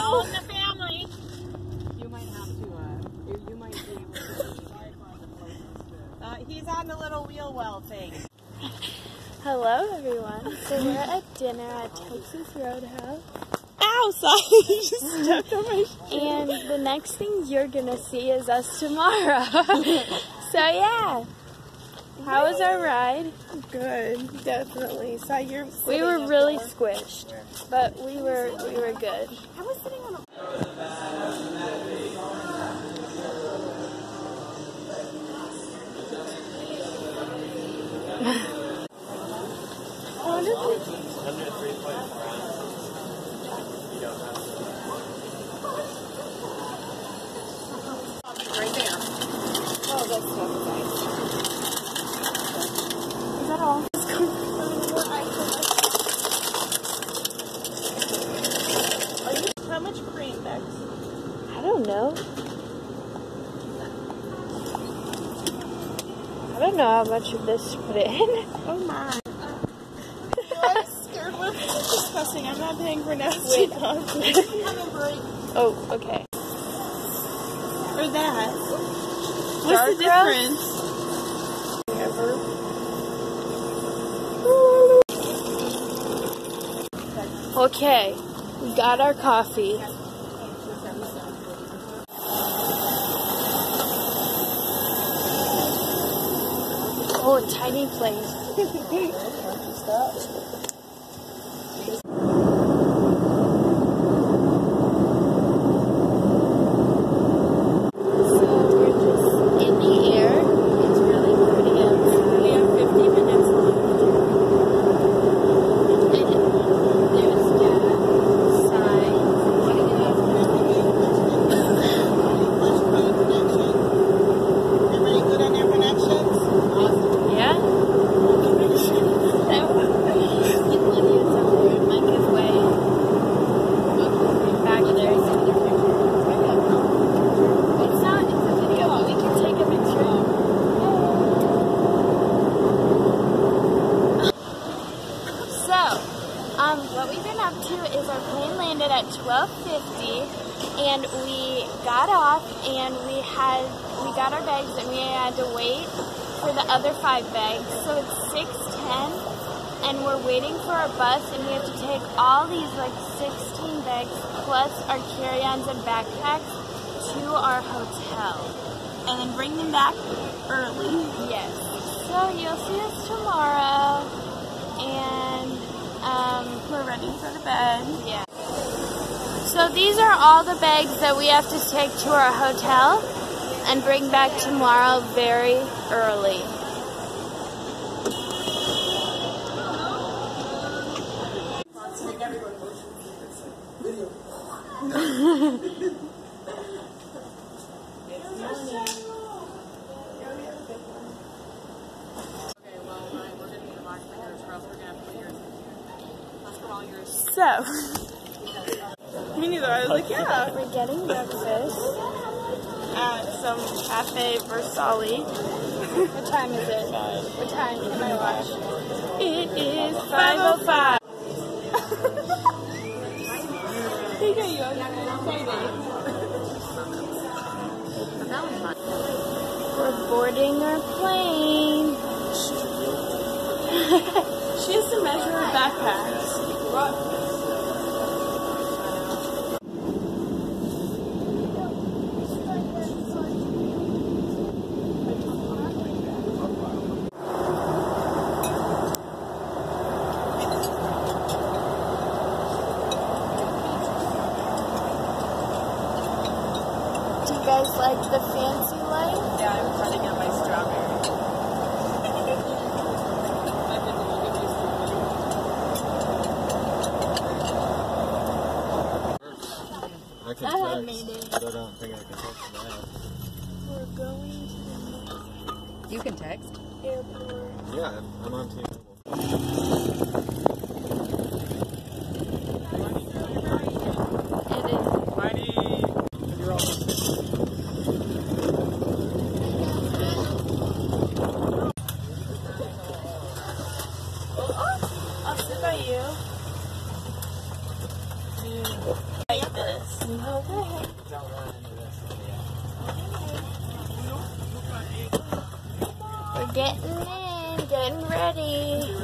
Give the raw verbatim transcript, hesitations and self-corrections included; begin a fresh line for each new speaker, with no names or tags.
all in the family.
You might have to, uh, you, you might be able to uh, he's on the little wheel well thing.
Hello everyone. So we're at dinner at Texas Roadhouse.
Ow, sorry, you just stepped on my shoe.
And the next thing you're gonna see is us tomorrow. So yeah. How was our ride?
Good, definitely. So you're
We were really squished, but we were we were good.
I was sitting on a I wonder if we right there.
Oh, that's so nice. Is that all?
How much cream, Bex?
I don't know. I don't know how much of this to put in.
Oh my. I'm scared. We're disgusting. I'm not paying for nasty coffee.
Oh, okay.
Or that. What's
Dark
the difference?
Okay, we got our coffee. Oh, a tiny place. Um, what we've been up to is our plane landed at twelve fifty, and we got off, and we had we got our bags, and we had to wait for the other five bags. So it's six ten, and we're waiting for our bus, and we have to take all these like sixteen bags plus our carry-ons and backpacks to our hotel,
And then bring them back early.
Yes. So you'll see us tomorrow, and um,
We're ready for the bed.
yeah. So these are all the bags that we have to take to our hotel and bring back tomorrow very early.
So, me neither. I was like, yeah.
We're getting breakfast.
At some cafe Versailles.
What time is it? What time can I watch?
It is five oh five. Hey, there you
We're boarding our plane.
She has to measure her backpacks.
Do you guys like the fancy life?
Yeah, I'm running out my strawberry.
I can
I
text,
made it.
but I don't think I can text that.
We're going to the next
You can text.
airport.
Yeah, I'm on T-Mobile.
It is.
Mighty! You're all
I'll sit by you. Like this.
Okay.
Don't run into this.
We're getting in, getting ready.